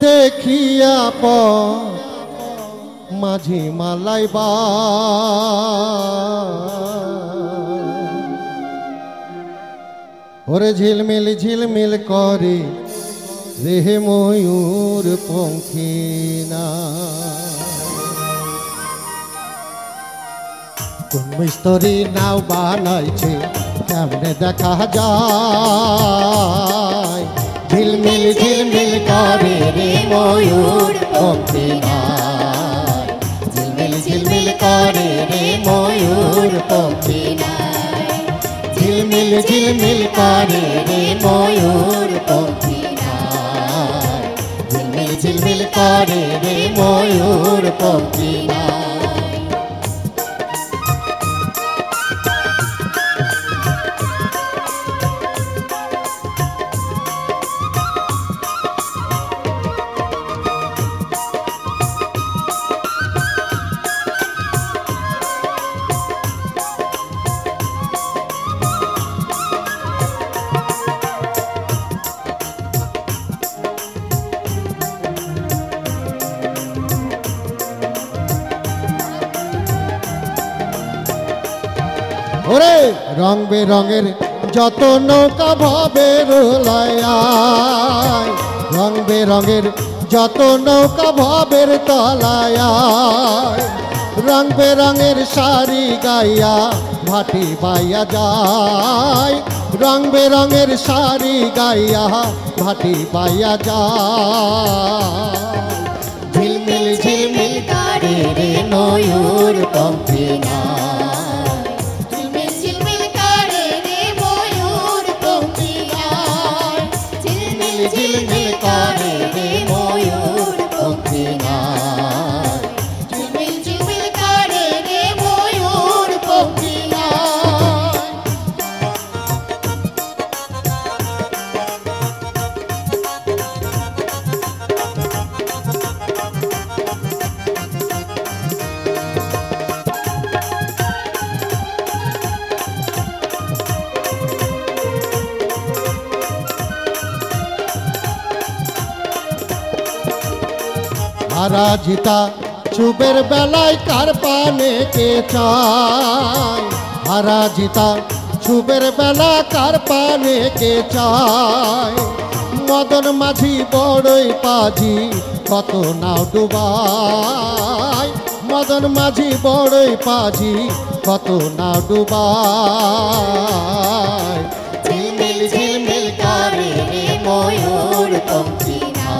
দেখিয়া মাঝি মালাইবা ওরে ঝিলমিল ঝিলমিল করে রেহে ময়ূর পঙ্খী না কোন মিস্ত্রি নাও বানাইছে কেমনে দেখা যায় ঝিলমিল ঝিলমিল করে রে ময়ূর পঙ্খী না ঝিলমিল ঝিলমিল করে রে ময়ূর পঙ্খী না ঝিলমিল ঝিলমিল করে রে ময়ূর পঙ্খী না ঝিলমিল ঝিলমিল করে রে ময়ূর পঙ্খী না ওরে রং বেরঙের যত নৌকা ভবে রোলায় রং বেরঙের যত নৌকা ভবের তলায় রং বেরঙের শাড়ি গাইয়া ভাটি বাইয়া যায় রং বেরঙের শাড়ি গাইয়া ভাটি বাইয়া যায় ঝিলমিল ঝিলমিল করে রে ময়ূর পঙ্খী না ঝিলমিল করে রে ময়ূর পঙ্খী না ঝিলমিল ঝিলমিল করে রে ময়ূর পঙ্খী না হারা জিতা চুবের বেলায় কার পানে কে চায় হারা জিতা চুবের বেলা কার পানে কে চায় মদন মাঝি বড়ই পাজি কত নাও ডুবায় মদন মাঝি বড়ই পাজি কত নাও ডুবায় ঝিলমিল ঝিলমিল করে রে ময়ূর পঙ্খী না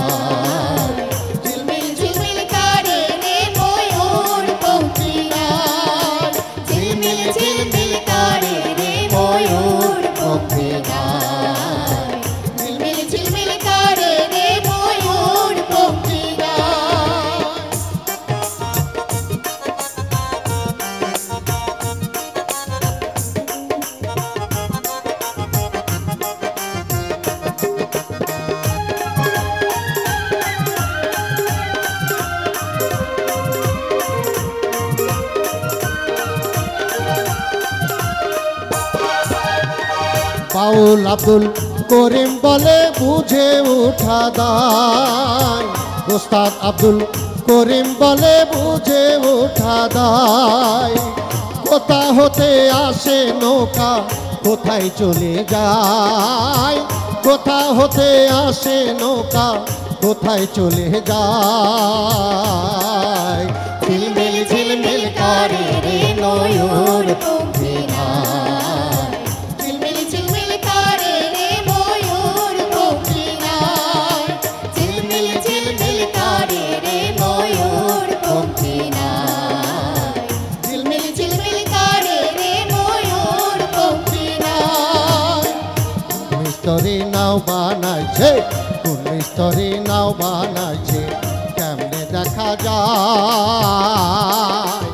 ঝিলমিল করে রে ময়ূর পঙ্খী না ঝিলমিল ঝিলমিল করে রে ময়ূর পঙ্খী না বাউল আব্দুল করিম বলে বুঝে উঠা দায় ওস্তাদ আব্দুল করিম বলে বুঝে উঠা দায় কোথা হতে আসে নৌকা কোথায় চলে যায় কোথা হতে আসে নৌকা কোথায় চলে যায় ঝিলমিল ঝিলমিল করে রে ময়ূর পঙ্খী না মিস্ত্রি নাও বানাইছে কোন মিস্ত্রি নাও বানাইছে কেমনে দেখা যায়